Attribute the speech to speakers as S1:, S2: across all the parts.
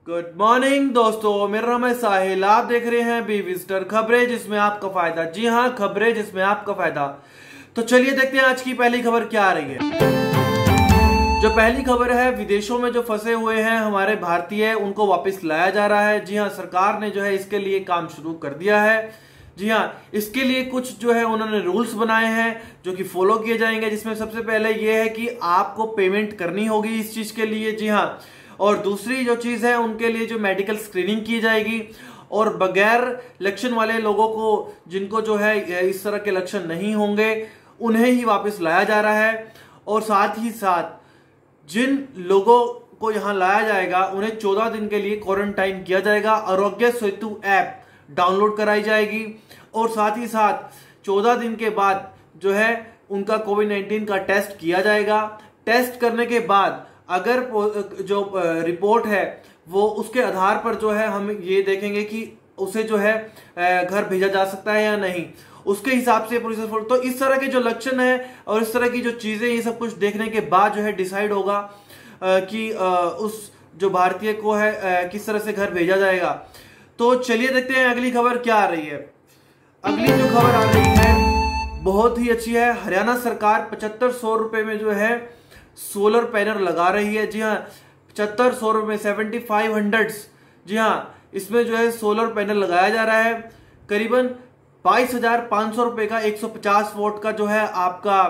S1: Good morning दोस्तों, मेरा नाम है साहिल। आप देख रहे हैं बी विजिटर खबरें जिसमें आपका फायदा। जी हाँ, खबरें जिसमें आपका फायदा। तो चलिए देखते हैं आज की पहली खबर क्या आ रही है। जो पहली खबर है, विदेशों में जो फंसे हुए हैं हमारे भारतीय, उनको वापस लाया जा रहा है। जी हाँ, सरकार ने जो है इसके लिए काम शुरू कर दिया है। जी हाँ, इसके लिए कुछ जो है उन्होंने रूल्स बनाए हैं जो कि फॉलो किए जाएंगे, जिसमें सबसे पहले ये है कि आपको पेमेंट करनी होगी इस चीज के लिए। जी हाँ, और दूसरी जो चीज है, उनके लिए जो मेडिकल स्क्रीनिंग की जाएगी और बगैर लक्षण वाले लोगों को, जिनको जो है इस तरह के लक्षण नहीं होंगे, उन्हें ही वापस लाया जा रहा है। और साथ ही साथ जिन लोगों को यहां लाया जाएगा उन्हें 14 दिन के लिए क्वारंटाइन किया जाएगा। आरोग्य सेतु ऐप डाउनलोड कराई जाएगी और साथ ही साथ 14 दिन के बाद जो है उनका कोविड-19 का टेस्ट किया जाएगा। टेस्ट करने के बाद अगर जो रिपोर्ट है वो उसके आधार पर जो है हम ये देखेंगे कि उसे जो है घर भेजा जा सकता है या नहीं, उसके हिसाब से प्रोसेस। तो इस तरह के जो लक्षण है और इस तरह की जो चीजें, ये सब कुछ देखने के बाद जो है डिसाइड होगा कि उस जो भारतीय को है किस तरह से घर भेजा जाएगा। तो चलिए देखते हैं अगली खबर क्या आ रही है। अगली जो खबर आ रही है बहुत ही अच्छी है। हरियाणा सरकार 7500 रुपए में जो है सोलर पैनल लगा रही है। जी हाँ, 7500 रुपए में 7500। जी हाँ, इसमें जो है सोलर पैनल लगाया जा रहा है। करीबन 22,500 रुपए का 150 वोट का जो है आपका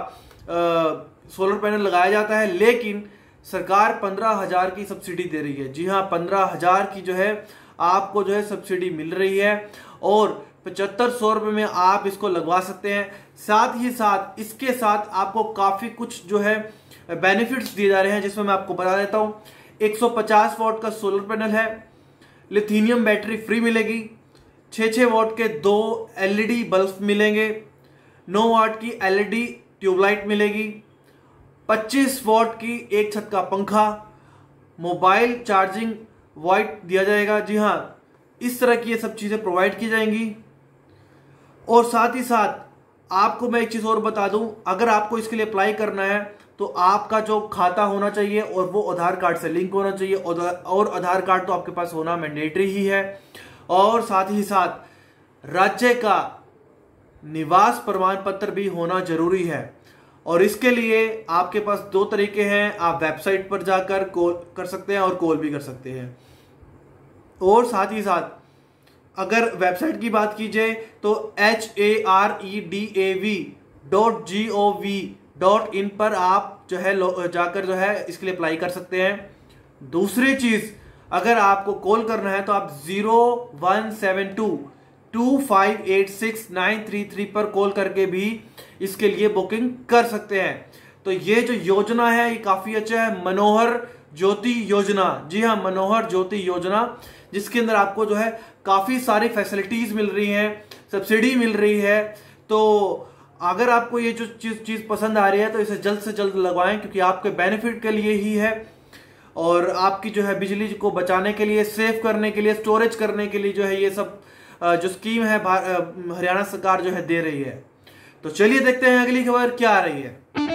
S1: सोलर पैनल लगाया जाता है, लेकिन सरकार 15,000 की सब्सिडी दे रही है। जी हाँ, 15,000 की जो है आपको जो है सब्सिडी मिल रही है और 7500 रुपए में आप इसको लगवा सकते हैं। साथ ही साथ इसके साथ आपको काफी कुछ जो है बेनिफिट्स दिए जा रहे हैं, जिसमें मैं आपको बता देता हूं। 150 वॉट का सोलर पैनल है, लिथियम बैटरी फ्री मिलेगी, 6 वॉट के 2 एलईडी बल्ब मिलेंगे, 9 वॉट की एलईडी ट्यूबलाइट मिलेगी, 25 वॉट की एक छत का पंखा, मोबाइल चार्जिंग वाइट दिया जाएगा। जी हाँ, इस तरह की ये सब चीजें प्रोवाइड की जाएंगी। और साथ ही साथ आपको मैं एक चीज और बता दूं, अगर आपको इसके लिए अप्लाई करना है तो आपका जो खाता होना चाहिए और वो आधार कार्ड से लिंक होना चाहिए, और आधार कार्ड तो आपके पास होना मैंडेटरी ही है। और साथ ही साथ राज्य का निवास प्रमाण पत्र भी होना जरूरी है। और इसके लिए आपके पास 2 तरीके हैं, आप वेबसाइट पर जाकर कॉल कर सकते हैं और कॉल भी कर सकते हैं। और साथ ही साथ अगर वेबसाइट की बात कीजिए तो HAREDAV.gov.in पर आप जो है जाकर जो है इसके लिए अप्लाई कर सकते हैं। दूसरी चीज, अगर आपको कॉल करना है तो आप 01722586 पर कॉल करके भी इसके लिए बुकिंग कर सकते हैं। तो ये जो योजना है ये काफी अच्छा है, मनोहर ज्योति योजना। जी हाँ, मनोहर ज्योति योजना, जिसके अंदर आपको जो है काफी सारी फैसिलिटीज मिल रही हैं, सब्सिडी मिल रही है। तो अगर आपको ये जो चीज पसंद आ रही है तो इसे जल्द से जल्द लगवाएं, क्योंकि आपके बेनिफिट के लिए ही है और आपकी जो है बिजली को बचाने के लिए, सेव करने के लिए, स्टोरेज करने के लिए जो है ये सब जो स्कीम है हरियाणा सरकार जो है दे रही है। तो चलिए देखते हैं अगली खबर क्या आ रही है।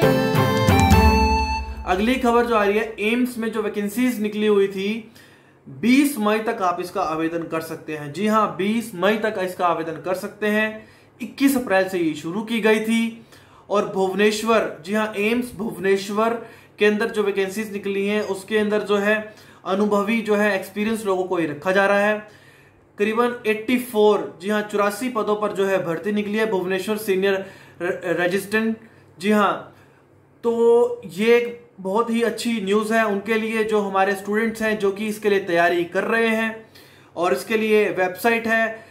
S1: अगली खबर जो आ रही है, एम्स में जो वैकेंसीज निकली हुई थी 20 मई तक आप इसका आवेदन कर सकते हैं। जी हाँ, 20 मई तक इसका आवेदन कर सकते हैं। 21 अप्रैल से ये शुरू की गई थी। और भुवनेश्वर, जी हाँ, एम्स भुवनेश्वर के अंदर जो वैकेंसीज निकली हैं उसके अंदर जो है अनुभवी जो है एक्सपीरियंस लोगों को ही रखा जा रहा है। करीबन 84, जी हाँ, 84 पदों पर जो है भर्ती निकली है। Bhubaneswar senior registrant. जी हाँ, तो ये एक बहुत ही अच्छी न्यूज है उनके लिए, जो हमारे स्टूडेंट्स हैं जो कि इसके लिए तैयारी कर रहे हैं। और इसके लिए वेबसाइट है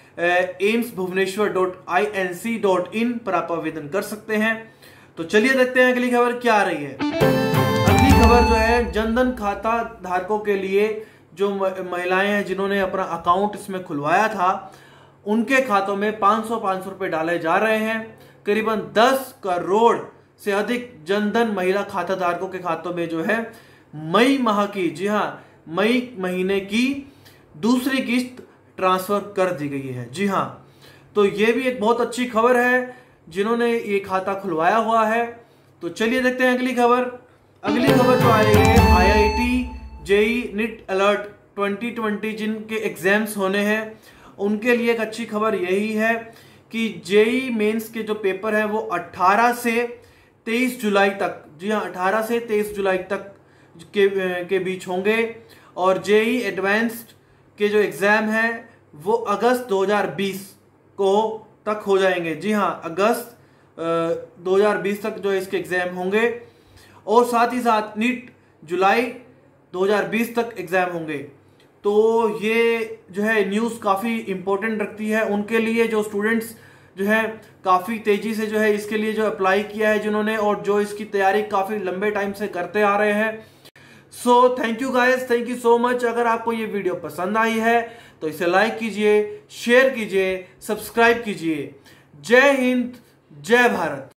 S1: amsbhubaneswar.inc.in पर आप आवेदन कर सकते हैं। तो चलिए देखते हैं अगली खबर क्या आ रही है। अगली खबर जो है, जनधन खाता धारकों के लिए, जो महिलाएं हैं जिन्होंने अपना अकाउंट इसमें खुलवाया था, उनके खातों में 500 रुपए डाले जा रहे हैं। करीबन 10 करोड़ से अधिक जनधन महिला खाता धारकों के खातों में जो है मई माह की, जी हाँ, मई महीने की दूसरी किस्त ट्रांसफर कर दी गई है। जी हाँ, तो ये भी एक बहुत अच्छी खबर है जिन्होंने ये खाता खुलवाया हुआ है। तो चलिए देखते हैं अगली खबर। अगली खबर जो आ रही है, IIT JEE NEET अलर्ट 2020 जिनके एग्जाम्स होने हैं उनके लिए एक अच्छी खबर यही है कि जेई मेंस के जो पेपर है वो 18 से 23 जुलाई तक, जी हाँ 18 से 23 जुलाई तक के बीच होंगे। और जेई एडवांस्ड के जो एग्जाम है वो अगस्त 2020 को तक हो जाएंगे। जी हाँ, अगस्त 2020 तक जो इसके एग्जाम होंगे। और साथ ही साथ नीट जुलाई 2020 तक एग्जाम होंगे। तो ये जो है न्यूज़ काफ़ी इंपॉर्टेंट रखती है उनके लिए जो स्टूडेंट्स जो है काफ़ी तेज़ी से जो है इसके लिए जो अप्लाई किया है जिन्होंने, और जो इसकी तैयारी काफ़ी लंबे टाइम से करते आ रहे हैं। So thank you guys, thank you so much. अगर आपको ये वीडियो पसंद आई है तो इसे लाइक कीजिए, शेयर कीजिए, सब्सक्राइब कीजिए। जय हिंद, जय भारत।